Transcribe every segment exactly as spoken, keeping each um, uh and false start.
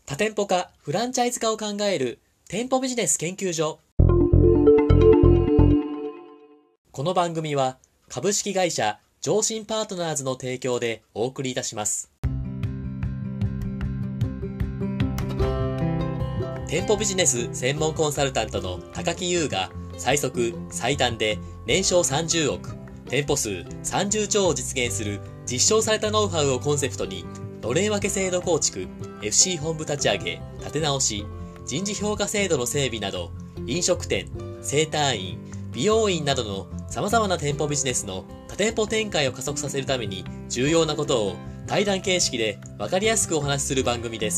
多店舗化、フランチャイズ化を考える店舗ビジネス研究所。この番組は株式会社上信パートナーズの提供でお送りいたします。店舗ビジネス専門コンサルタントの高木優が最速最短で年商さんじゅうおく、店舗数さんじゅうちょうを実現する実証されたノウハウをコンセプトに、のれん分け制度構築、エフシー 本部立ち上げ、立て直し、人事評価制度の整備など、飲食店、整体院、美容院などの様々な店舗ビジネスの多店舗展開を加速させるために重要なことを対談形式で分かりやすくお話しする番組です。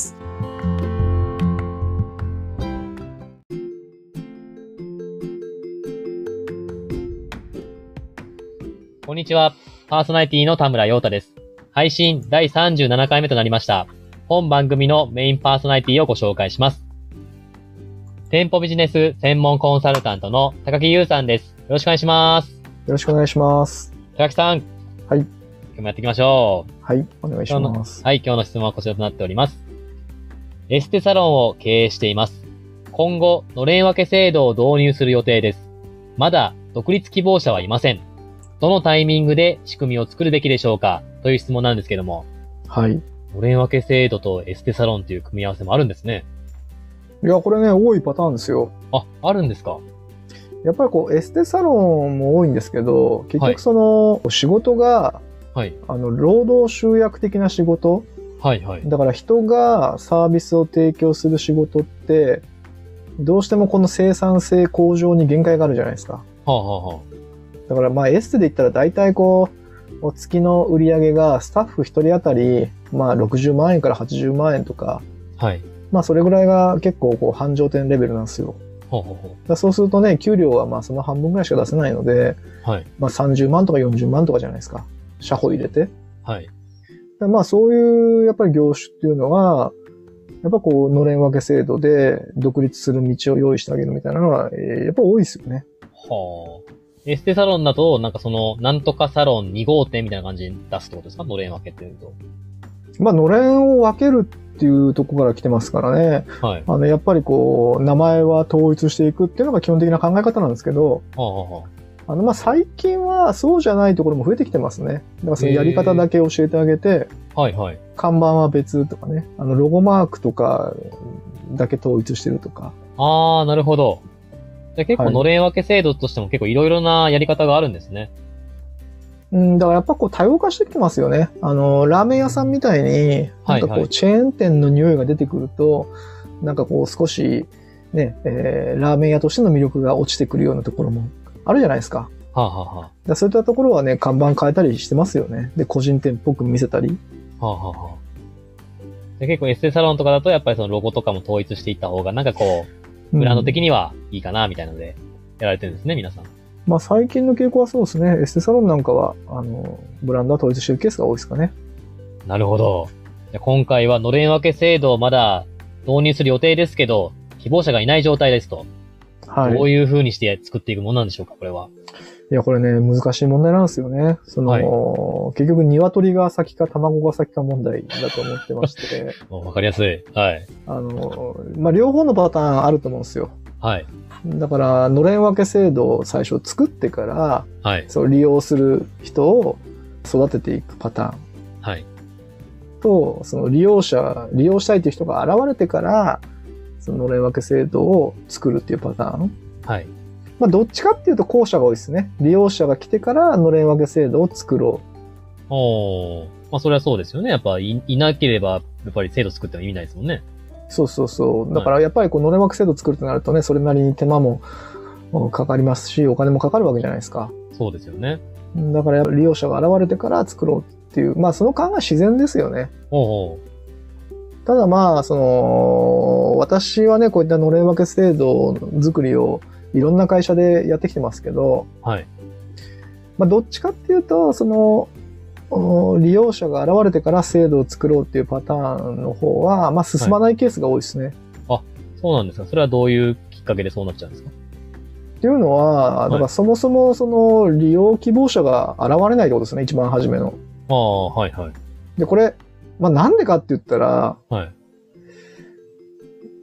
こんにちは。パーソナリティの田村陽太です。配信だいさんじゅうななかいめとなりました。本番組のメインパーソナリティをご紹介します。店舗ビジネス専門コンサルタントの高木優さんです。よろしくお願いします。 よろしくお願いします。 高木さん。 はい。 今日もやっていきましょう。 はい。お願いします。 はい。今日の質問はこちらとなっております。エステサロンを経営しています。今後、のれん分け制度を導入する予定です。まだ独立希望者はいません。どのタイミングで仕組みを作るべきでしょうかという質問なんですけども。 はい。 のれん分け制度とエステサロンという組み合わせもあるんですね。 いや、これね、多いパターンですよ。 あ、あるんですか。 やっぱりこう、エステサロンも多いんですけど、結局その、仕事が、 はい。 あの、労働集約的な仕事。 はいはい。 だから人がサービスを提供する仕事って、どうしてもこの生産性向上に限界があるじゃないですか。 はあはあはあ。 だからまあエステで言ったら大体こう、月の売り上げがスタッフ一人当たり、まあろくじゅうまんえんからはちじゅうまんえんとか、 はい。 まあそれぐらいが結構こう繁盛店レベルなんですよ。 ほうほうほう。 だそうするとね、給料はまあその半分ぐらいしか出せないので、 はい。 まあさんじゅうまんとかよんじゅうまんとかじゃないですか。社保入れて。 はい。 だまあそういうやっぱり業種っていうのは、やっぱこう、のれん分け制度で独立する道を用意してあげるみたいなのは、えー、やっぱ多いですよね。 はあ。エステサロンだと、なんかその、なんとかサロンに号店みたいな感じに出すってことですか？のれん分けっていうと。 まあ、のれんを分けるっていうところから来てますからね。 はい。 あの、やっぱりこう、名前は統一していくっていうのが基本的な考え方なんですけど、 はあはあはあの、まあ、最近はそうじゃないところも増えてきてますね。だからそのやり方だけ教えてあげて、 はいはい。 看板は別とかね、あの、ロゴマークとかだけ統一してるとか。 あー、なるほど。じゃあ結構はいのれん分け制度としても結構いろいろなやり方があるんですね。 うん、だからやっぱこう多様化してきてますよね。あの、ラーメン屋さんみたいに、なんかこはいはいうチェーン店の匂いが出てくると、なんかこう少しね、えー、ラーメン屋としての魅力が落ちてくるようなところもあるじゃないですか。 はあ、はあはだからそういったところはね、看板変えたりしてますよね。で、個人店っぽく見せたり。 あ、はあはあはあ。で結構エステサロンとかだとやっぱりそのロゴとかも統一していった方がなんかこう、ブランド的にはいいかなみたいなのでやられてるんですね、皆さん。 まあ最近の傾向はそうですね。エステサロンなんかは、あの、ブランドは統一してるケースが多いですかね。 なるほど。じゃあ今回はのれん分け制度をまだ導入する予定ですけど、希望者がいない状態ですと。 はい。 どういう風にして作っていくものなんでしょうか、これは。 いや、これね、難しい問題なんですよね。その、はい、結局、鶏が先か卵が先か問題だと思ってまして。 わかりやすい。はい。 あの、まあ、両方のパターンあると思うんですよ。 はい。 だから、のれん分け制度を最初作ってから、 はい。 そう、利用する人を育てていくパターン。 はい。 と、その利用者、利用したいという人が現れてから、そののれん分け制度を作るっていうパターン。 はい。 まあ、どっちかっていうと後者が多いですね。利用者が来てからのれん分け制度を作ろう。おー。まあ、それはそうですよね。やっぱい、いなければ、やっぱり制度作っても意味ないですもんね。 そうそうそう。だからやっぱりこうのれん分け制度作るとなるとね、それなりに手間もかかりますし、お金もかかるわけじゃないですか。 そうですよね。 だからやっぱり利用者が現れてから作ろうっていう、まあその考えは自然ですよね。 おうおう。 ただまあ、その、私はね、こういったのれん分け制度作りをいろんな会社でやってきてますけど、 はい。 まあどっちかっていうと、その、利用者が現れてから制度を作ろうっていうパターンの方は、まあ進まないケースが多いですね。 はい、あ、そうなんですか。それはどういうきっかけでそうなっちゃうんですか？ っていうのは、だからそもそもその利用希望者が現れないってことですね、一番初めの。 ああ、はいはい。 で、これ、まあなんでかって言ったら、 はい。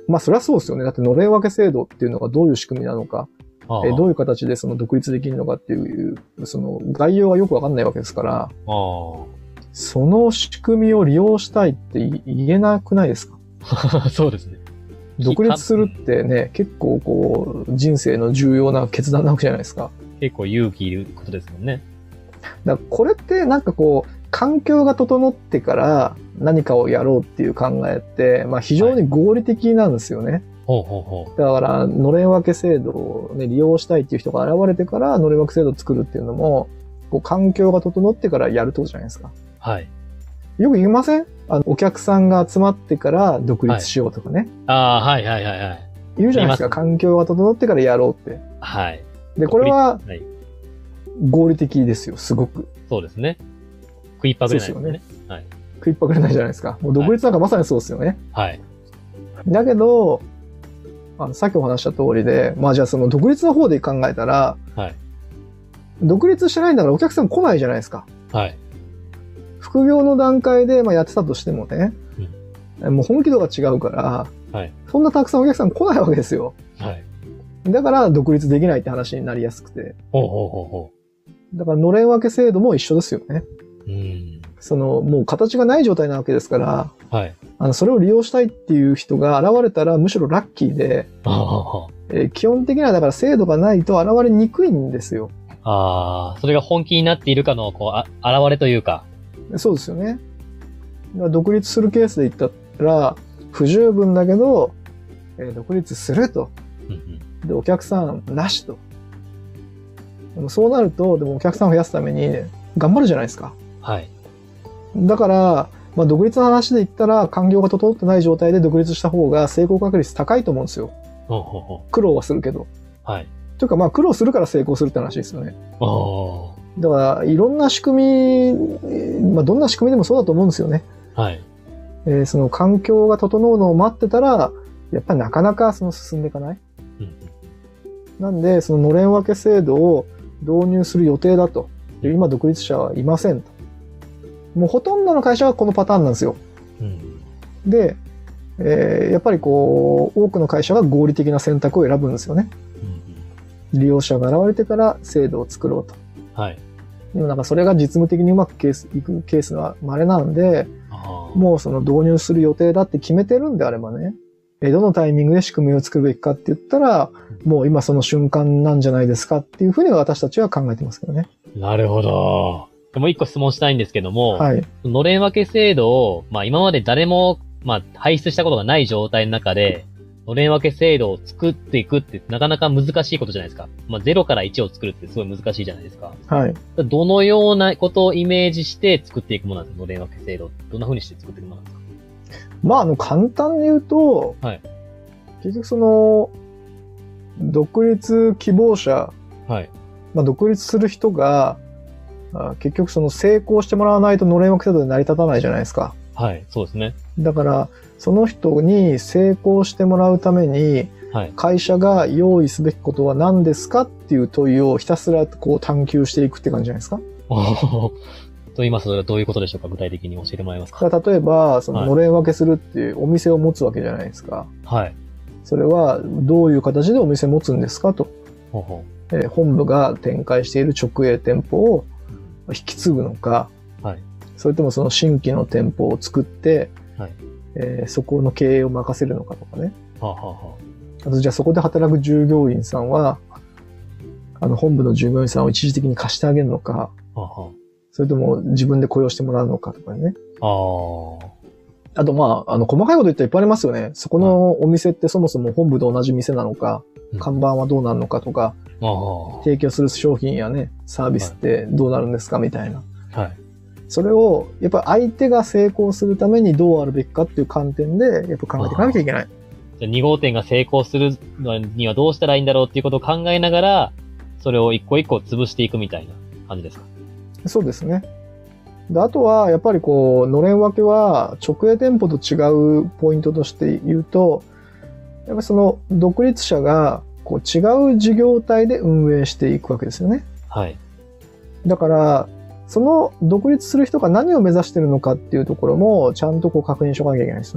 まあそれはそうですよね。だってのれん分け制度っていうのがどういう仕組みなのか、 ああえーどういう形でその独立できるのかっていう、その概要がよくわかんないわけですから、 あその仕組みを利用したいって言えなくないですか？ あ。そうですね。 独立するってね、結構こう、人生の重要な決断なわけじゃないですか。 結構勇気いることですもんね。 だからこれってなんかこう、環境が整ってから何かをやろうっていう考えって、まあ非常に合理的なんですよね。 ほうほうほだから、のれん分け制度を、ね、利用したいっていう人が現れてから、のれん分け制度を作るっていうのも、こう環境が整ってからやるってことじゃないですか。 う。はい。 よく言いません？あの、お客さんが集まってから独立しようとかね。 ああ、はいはいはいはい。 言うじゃないですか。 言います環境が整ってからやろうって。 はい。 で、これははい。 合理的ですよ、すごく。 そうですね。食いっぱぐれないですね。 そうですはい。 食いっぱぐれないじゃないですか。もう独立なんかまさにそうですよね。 はい。 だけど、あのさっきお話した通りで、まあじゃあその独立の方で考えたら、 はい。 独立してないんだからお客さん来ないじゃないですか。 はい。 副業の段階でまあやってたとしてもね、もう本気度が違うから、 はい。 そんなたくさんお客さん来ないわけですよ。 はい。 だから独立できないって話になりやすくて。 ほうほうほうほだからのれん分け制度も一緒ですよね。 う。うん。 そのもう形がない状態なわけですから、 はい。 あのそれを利用したいっていう人が現れたらむしろラッキーで、 あえー基本的にはだから制度がないと現れにくいんですよ。 あ。ああ。それが本気になっているかの、こう、あ、現れというか。 そうですよね。だから独立するケースで言ったら、不十分だけど、えー独立すると。 うんうんで、お客さんなしと。でもそうなると、でもお客さんを増やすために頑張るじゃないですか。 はい。 だから、まあ、独立の話で言ったら、環境が整ってない状態で独立した方が成功確率高いと思うんですよ。 ほうほうほ苦労はするけど。 う。はい。 というか、まあ、苦労するから成功するって話ですよね。 ああ。 だから、いろんな仕組み、えーまあ、どんな仕組みでもそうだと思うんですよね。 はい。 えーその環境が整うのを待ってたら、やっぱりなかなかその進んでいかない。 うんうんなんで、そののれん分け制度を導入する予定だと。で今、独立者はいませんと。もうほとんどの会社はこのパターンなんですよ。 うん。 で、えーやっぱりこう、多くの会社が合理的な選択を選ぶんですよね。 うん利用者が現れてから制度を作ろうと。 うん。はい。 でもなんかそれが実務的にうまくケースいくケースは稀なんで、 ああ。 もうその導入する予定だって決めてるんであればね、えーどのタイミングで仕組みを作るべきかって言ったら、もう今その瞬間なんじゃないですかっていうふうに私たちは考えてますけどね。 なるほど。でも一個質問したいんですけども、 はい。 のれん分け制度を、まあ今まで誰も、まあ排出したことがない状態の中で、のれん分け制度を作っていくってなかなか難しいことじゃないですか。まあゼロからいちを作るってすごい難しいじゃないですか。 はい。 どのようなことをイメージして作っていくものなんですか、のれん分け制度。どんな風にして作っていくものなんですか？ まあ、あの、簡単に言うと、 はい結局その、独立希望者、 はい。 まあ、独立する人が、あ結局その成功してもらわないとのれん分け制度で成り立たないじゃないですか。 はい。そうですね。 だから、その人に成功してもらうために、 はい。 会社が用意すべきことは何ですかっていう問いをひたすらこう探求していくって感じじゃないですか。 おーと言いますと、どういうことでしょうか？具体的に教えてもらえますか？ だから例えば、そのはいのれん分けするっていうお店を持つわけじゃないですか。 はい。 それはどういう形でお店持つんですかと。 ほうほえー本部が展開している直営店舗を引き継ぐのか、 はいそれともその新規の店舗を作って、 はいえーそこの経営を任せるのかとかね。 う。はあ、はあはあとじゃあそこで働く従業員さんは、あの本部の従業員さんを一時的に貸してあげるのか、 あ、はあはそれとも自分で雇用してもらうのかとかね。 あ。ああとまあ、あの細かいこと言ったらいっぱいありますよね。そこのお店ってそもそも本部と同じ店なのか、 うん看板はどうなるのかとか、 あ。ああ。 提供する商品やね、サービスってどうなるんですかみたいな。 はい。 それを、やっぱ相手が成功するためにどうあるべきかっていう観点で、やっぱ考えていかなきゃいけない。 じゃあに号店が成功するのにはどうしたらいいんだろうっていうことを考えながら、それを一個一個潰していくみたいな感じですか？ そうですね。で、あとは、やっぱりこう、のれん分けは、直営店舗と違うポイントとして言うと、やっぱりその、独立者が、こう、違う事業体で運営していくわけですよね。 はい。 だから、その独立する人が何を目指してるのかっていうところも、ちゃんとこう確認しとかなきゃいけないですね。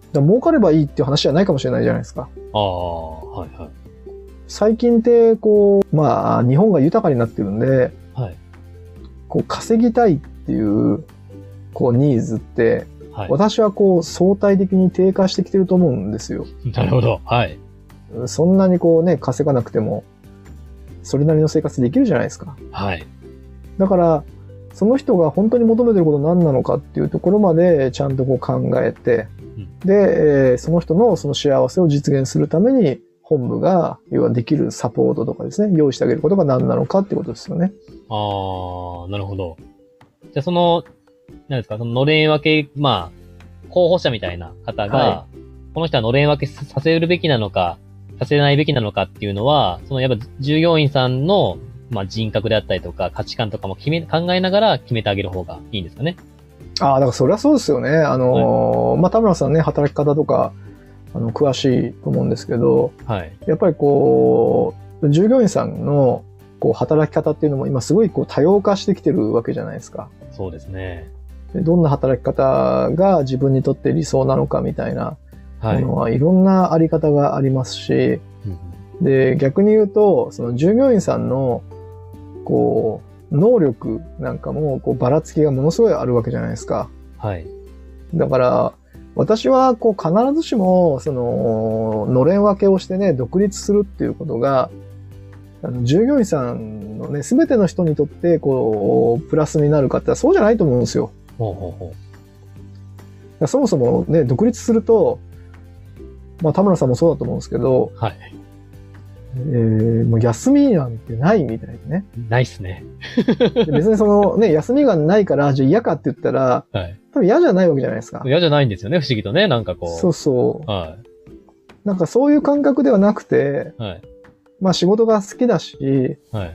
だ儲かればいいっていう話じゃないかもしれないじゃないですか。 ああ、はいはい。 最近って、こう、まあ、日本が豊かになってるんで、 はい。 こう、稼ぎたいっていう、こう、ニーズって、 はい。 私はこう、相対的に低下してきてると思うんですよ。 なるほど。はい。 そんなにこうね、稼がなくても、それなりの生活できるじゃないですか。 はい。 だから、その人が本当に求めてること何なのかっていうところまでちゃんとこう考えて、 うん、 で、えー、その人のその幸せを実現するために、本部が、要はできるサポートとかですね、用意してあげることが何なのかっていうことですよね。 ああ、なるほど。じゃあその、何ですか、そののれん分け、まあ、候補者みたいな方が、はい、この人はのれん分けさせるべきなのか、させないべきなのかっていうのは、そのやっぱ従業員さんの、まあ、人格であったりとか価値観とかも決め、考えながら決めてあげる方がいいんですかね。 ああ、だからそれはそうですよね。あのー、はい、まあ、田村さんね、働き方とか、あの、詳しいと思うんですけど、 はい。 やっぱりこう、従業員さんの、こう、働き方っていうのも今すごいこう、多様化してきてるわけじゃないですか。 そうですね。 でどんな働き方が自分にとって理想なのかみたいなものは、 はい、 いろんなあり方がありますし、うん、で、逆に言うと、その従業員さんの、こう、能力なんかも、こう、ばらつきがものすごいあるわけじゃないですか。 はい。 だから、私は、こう、必ずしも、その、のれん分けをしてね、独立するっていうことが、あの従業員さんのね、すべての人にとって、こう、プラスになるかってそうじゃないと思うんですよ。 ほうほうほう。 そもそもね、独立すると、まあ、田村さんもそうだと思うんですけど、 はい。 えー、もう休みなんてないみたいなね。 ないっすね。 別にそのね、休みがないから、じゃあ嫌かって言ったら、はい、多分嫌じゃないわけじゃないですか。 嫌じゃないんですよね、不思議とね、なんかこう。 そうそう。 はい。 なんかそういう感覚ではなくて、はい、まあ仕事が好きだし、はい、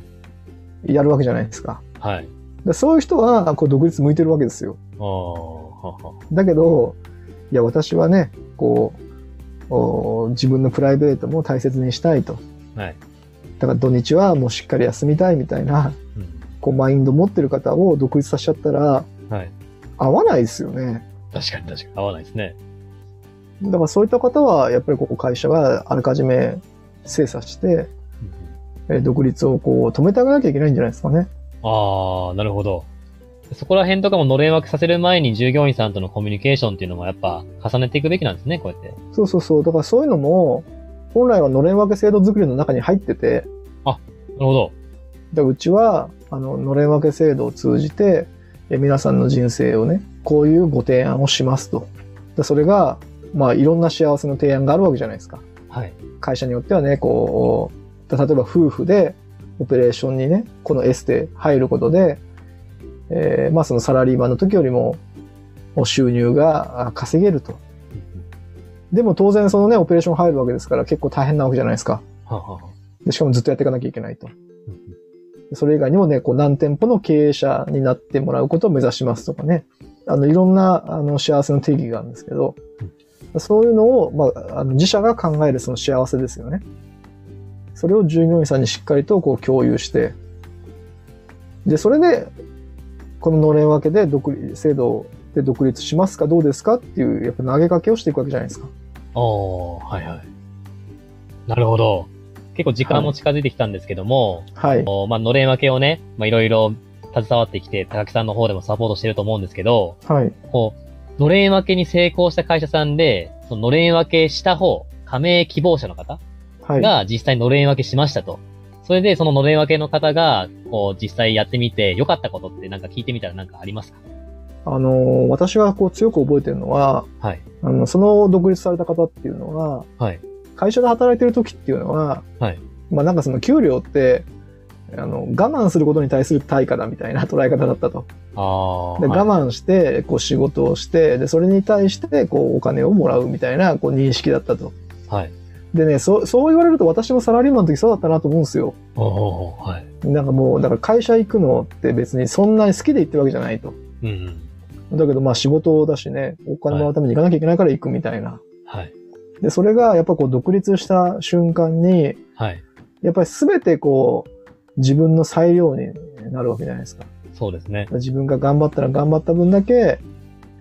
やるわけじゃないですか。はい。でそういう人は、こう独立向いてるわけですよ。あははだけど、いや、私はね、こう、自分のプライベートも大切にしたいと。はい。だから土日はもうしっかり休みたいみたいな、うん、こうマインド持ってる方を独立させちゃったら、はい。合わないですよね。 確かに確かに合わないですね。 だからそういった方は、やっぱりここ会社があらかじめ精査して、うん、独立をこう止めてあげなきゃいけないんじゃないですかね。 ああ、なるほど。そこら辺とかものれん分けさせる前に従業員さんとのコミュニケーションっていうのもやっぱ重ねていくべきなんですね、こうやって。 そうそうそう。だからそういうのも、本来はのれん分け制度作りの中に入ってて。 あ、なるほど。 でうちは、あの、のれん分け制度を通じて、え皆さんの人生をね、こういうご提案をしますと。でそれが、まあ、いろんな幸せの提案があるわけじゃないですか。はい。会社によってはね、こう、例えば夫婦でオペレーションにね、このエステ入ることで、えー、まあそのサラリーマンの時よりも収入が稼げると。でも当然そのね、オペレーション入るわけですから結構大変なわけじゃないですか。でしかもずっとやっていかなきゃいけないと。それ以外にもね、こう何店舗の経営者になってもらうことを目指しますとかね。あの、いろんなあの幸せの定義があるんですけど、そういうのを、まあ、あの自社が考えるその幸せですよね。それを従業員さんにしっかりとこう共有して、で、それで、こののれん分けで独立、制度で独立しますかどうですかっていう、やっぱ投げかけをしていくわけじゃないですか。 ああ、はいはい。なるほど。結構時間も近づいてきたんですけども、はい。まあ、のれん分けをね、まあ、いろいろ携わってきて、高木さんの方でもサポートしてると思うんですけど、はい。こう、のれん分けに成功した会社さんで、そののれん分けした方、加盟希望者の方が実際のれん分けしましたと。はい、それで、そののれん分けの方が、こう、実際やってみて、良かったことってなんか聞いてみたらなんかありますか？ あの、私がこう強く覚えてるのは、はい。あの、その独立された方っていうのは、はい。会社で働いてる時っていうのは、はい。まあなんかその給料って、あの、我慢することに対する対価だみたいな捉え方だったと。ああ。で、我慢して、こう仕事をして、で、それに対して、こうお金をもらうみたいな、こう認識だったと。はい。でね、そう、そう言われると私もサラリーマンの時そうだったなと思うんですよ。はい。なんかもう、だから会社行くのって別にそんなに好きで行ってるわけじゃないと。うん、うん。だけどまあ仕事だしね、お金もらうために行かなきゃいけないから行くみたいな。はい。で、それがやっぱこう独立した瞬間に、はい。やっぱり全てこう、自分の裁量になるわけじゃないですか。 そうですね。 自分が頑張ったら頑張った分だけ、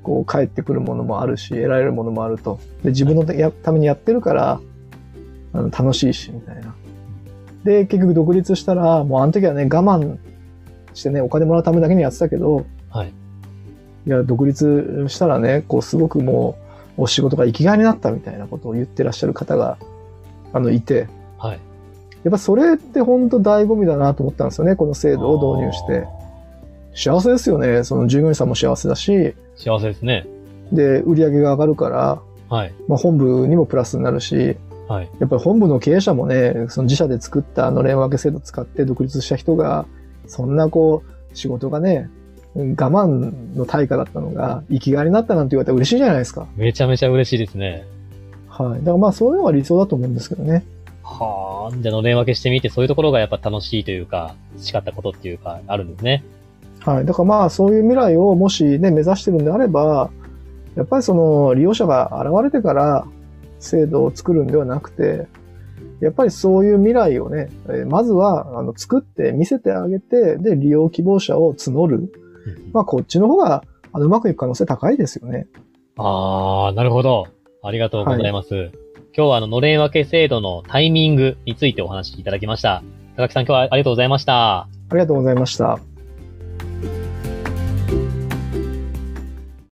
こう返ってくるものもあるし、得られるものもあると。で、自分のやためにやってるから、あの楽しいし、みたいな。で、結局独立したら、もうあの時はね、我慢してね、お金もらうためだけにやってたけど、 はい。 いや、独立したらね、こう、すごくもう、お仕事が生きがいになったみたいなことを言ってらっしゃる方が、あの、いて、 はい。 やっぱそれって本当醍醐味だなと思ったんですよね、この制度を導入して。幸せですよね。その従業員さんも幸せだし、 幸せですね。 で、売り上げが上がるから、 はい。 まあ、本部にもプラスになるし、 はい。 やっぱり本部の経営者もね、その自社で作ったあの連分け制度を使って独立した人が、そんなこう、仕事がね、我慢の対価だったのが、生きがいになったなんて言われたら嬉しいじゃないですか。 めちゃめちゃ嬉しいですね。 はい。だからまあそういうのが理想だと思うんですけどね。 はあ、じゃあのれん分けしてみて、そういうところがやっぱ楽しいというか、培ったことっていうか、あるんですね。 はい。だからまあそういう未来をもしね、目指してるんであれば、やっぱりその利用者が現れてから制度を作るんではなくて、やっぱりそういう未来をね、えーまずはあの作って見せてあげて、で、利用希望者を募る。まあこっちの方があのうまくいく可能性高いですよね。 ああ、なるほど。ありがとうございます。今日はあの、のれん分け制度のタイミングについてお話しいただきました。高木さん、今日はありがとうございました。 ありがとうございました。